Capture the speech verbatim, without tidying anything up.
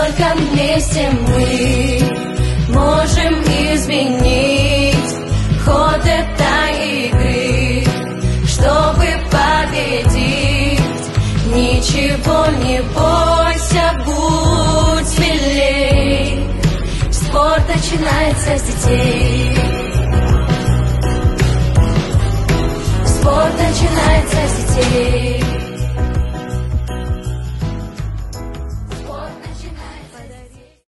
только вместе мы можем изменить ход этой игры, чтобы победить. Ничего не бойся, будь смелей. Спорт начинается с детей. Спорт начинается с детей.